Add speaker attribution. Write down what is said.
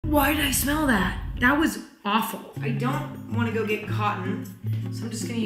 Speaker 1: Why did I smell that? That was awful. I don't want to go get cotton, so I'm just gonna